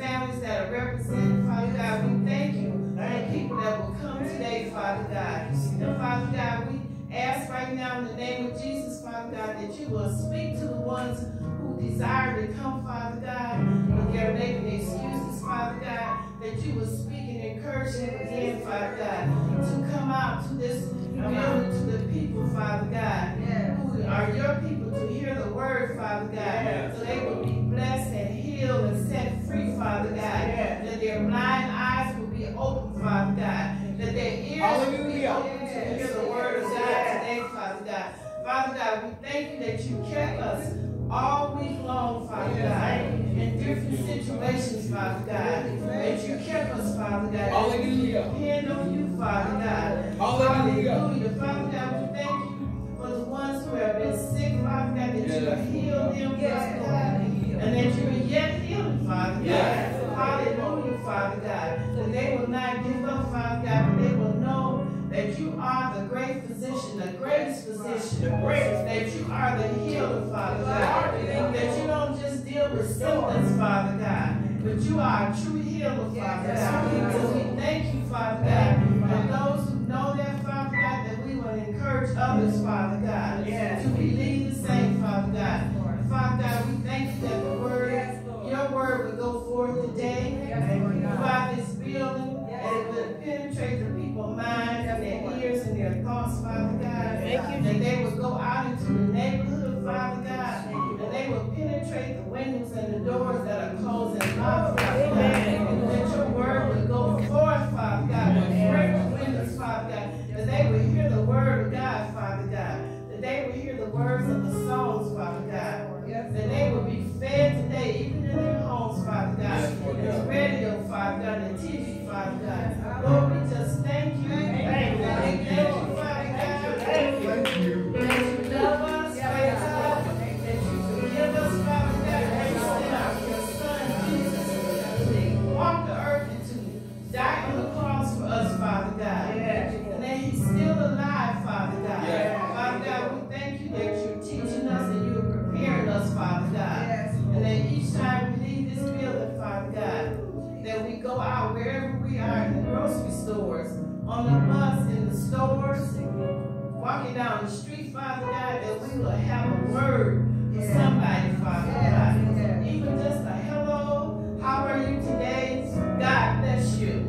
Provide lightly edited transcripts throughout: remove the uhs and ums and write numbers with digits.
families that are represented, Father God. We thank you for the people that will come today, Father God. And Father God, we ask right now in the name of Jesus, Father God, that you will speak to the ones who desire to come, Father God, and they're making excuses, Father God, that you will speak and encourage them again, Father God, to come out to this building, to the people, Father God, who are your people, to hear the word, Father God, so they will be blessed and healed and set free, Father God, that their blind eyes will be open, Father God, that their ears will be open to hear the word of God today, Father God. Father God, we thank you that you kept us all week long, Father God, in different situations, Father God, that you kept us, Father God. Hallelujah. Depend on you, Father God. Hallelujah. Father God, we thank you for the ones who have been sick, Father God, that you have healed them, Father God, and that you are yet healing, Father God. Hallelujah, Father God. That they will not give up, Father God, but they will know that you are the great physician, the greatest physician, that you are the healer, Father God, that you don't just deal with symptoms, Father God, but you are a true healer, Father God. So we thank you, Father God, and those who know that, Father God, that we will encourage others, Father God, to believe the same, Father God. Father God, we thank you that the word, your word will go forth today throughout this building, and it will penetrate the people's minds and their ears and their thoughts, Father God. That they will go out into the neighborhood, Father God, and they will penetrate the windows and the doors that are closed and locked, Father God. And that your word will go forth, Father God, and break the windows, Father God, that they will hear the word of God, Father God, that they will hear the words of the songs, Father God, that they will be fed today, even in their homes, Father God, and the radio, Father God, and the TV, Father God. Lord, we just thank you. Thank you, Father God. Thank you. That you love us, Father God, that you forgive us, Father God, that you sent out your Son, Jesus, to walk the earth and to die on the cross for us, Father God. And that he's still alive, Father God. Father God, we thank you that you're teaching us and you're preparing us, Father God. And that each time we leave this building, Father God, that we go out wherever we are, in the grocery stores, on the bus, in the stores, walking down the street, Father God, that we will have a word for somebody, Father God. Even just a hello, how are you today? God bless you.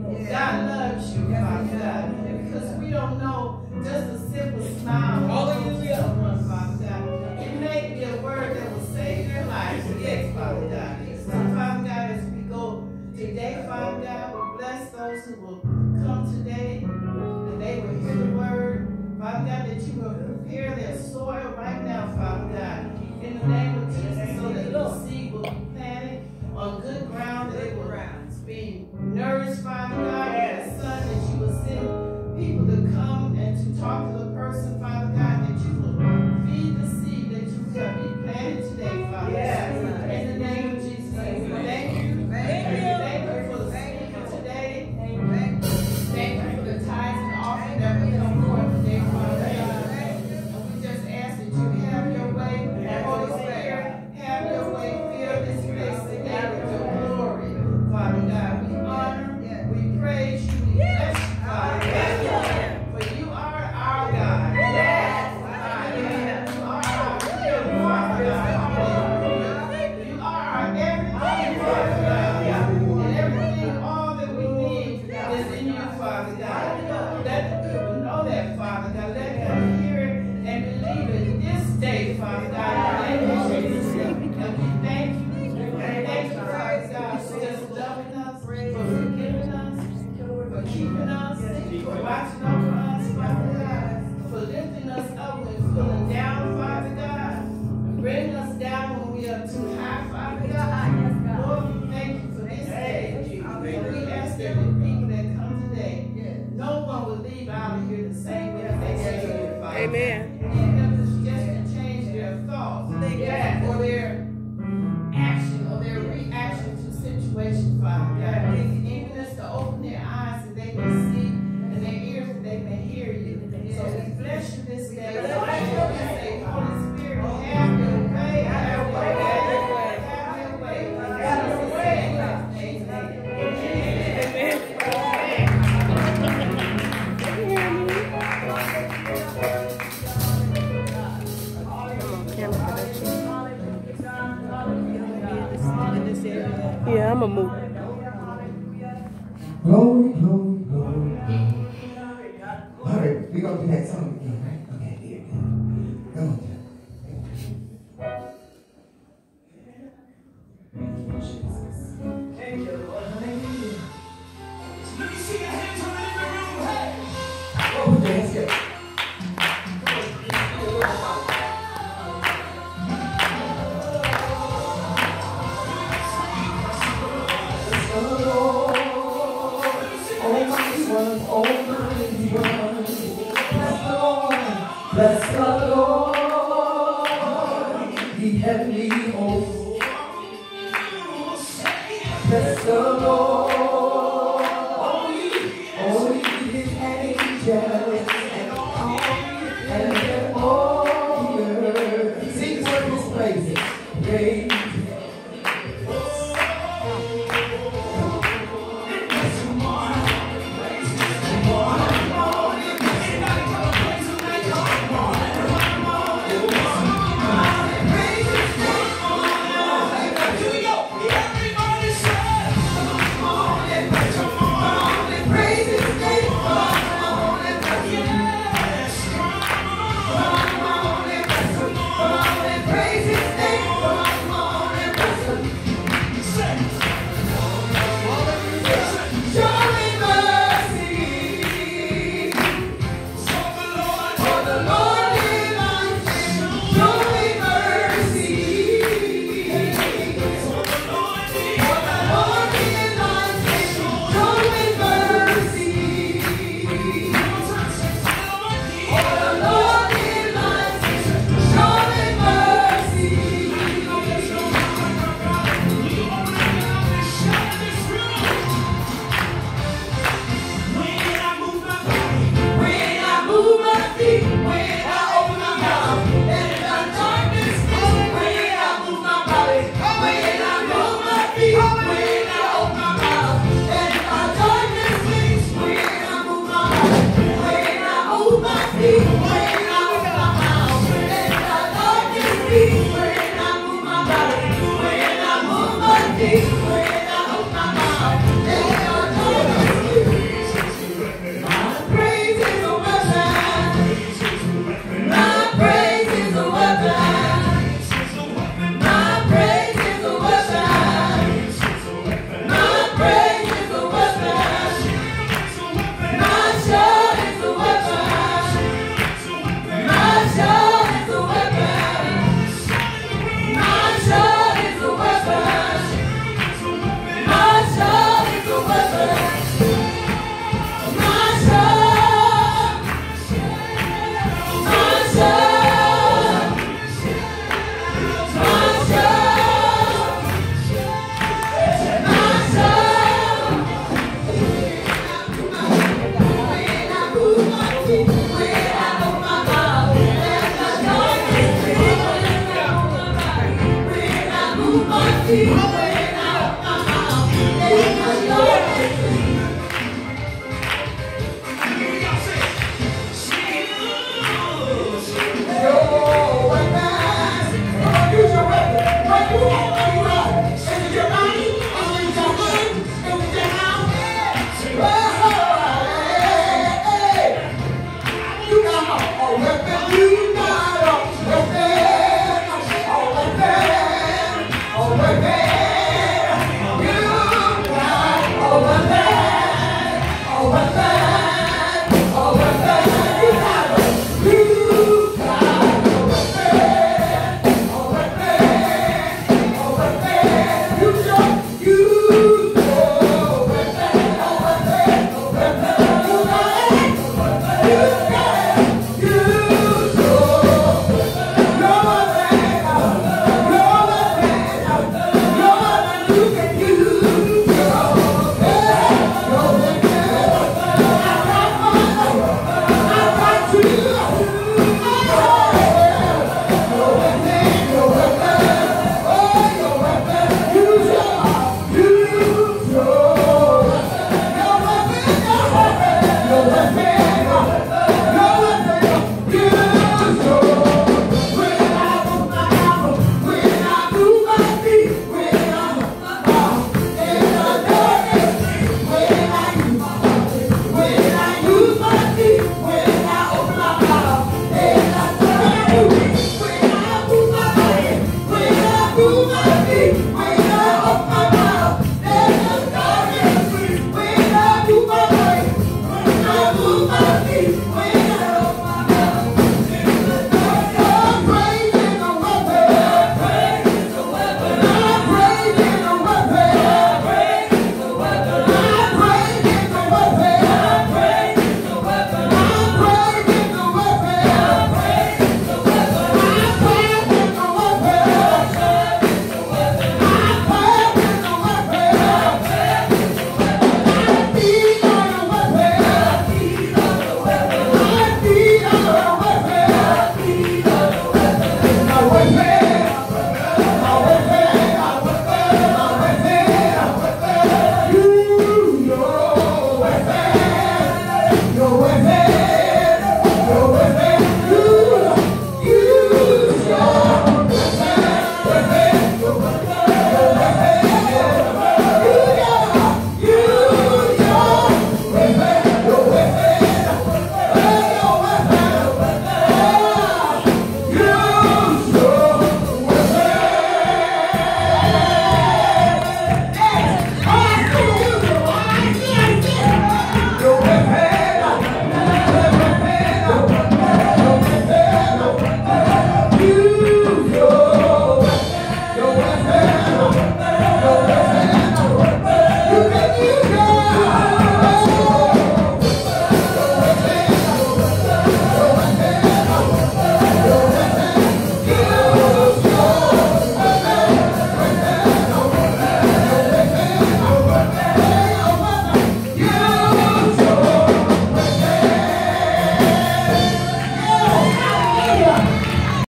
God loves you, Father God. Because we don't know just a simple smile from someone, Father God. It may be a word that will save their lives, yes, Father God. So, Father God, as we go today, Father God, we bless those who will come today, and they will hear the word. Father God, that you will prepare their soil right now, Father God, in the name of Jesus, so that the seed will be planted on good ground, that it will be nourished, Father God, and the Son, that you will send people to come and to talk to the person, Father God, that you will feed the seed that you have been planted today, Father God. In the name of Jesus, thank you. Thank you for the speaker today. Thank you for the tithes and offering that will come forth today, Father God. And we just ask that you have your way. Holy Spirit, have your way. Fill this place today with your glory, Father God. We honor, we praise you, we bless you, Father God. For you are our God. Yes, you are our healer, Father God. You are our everything, Father God. And everything, all that we need is in you, Father God. Let the people know that, Father God. Let them hear it and believe it this day, Father God. In the name of Jesus. And we thank you. Thank you, Father God, for just loving us, for forgiving us, for keeping us, for watching over us, Father God, for lifting us up when we're feeling down, Father God, bringing us down when we are too high, Father God. Lord, we thank you for this day. And we ask that the people that come today, no one will leave out of here the same way they came here, Father. Amen. Even if it's just to change their thoughts, or their action, or their reaction to situations, Father God. Even just to open their eyes and they can see, and their ears and they can hear you. So we bless you this day. We say, Holy Spirit, have your way, have your way, have your way. Have your way. Glory, glory, glory, glory. All right, we're going to do that song again, right?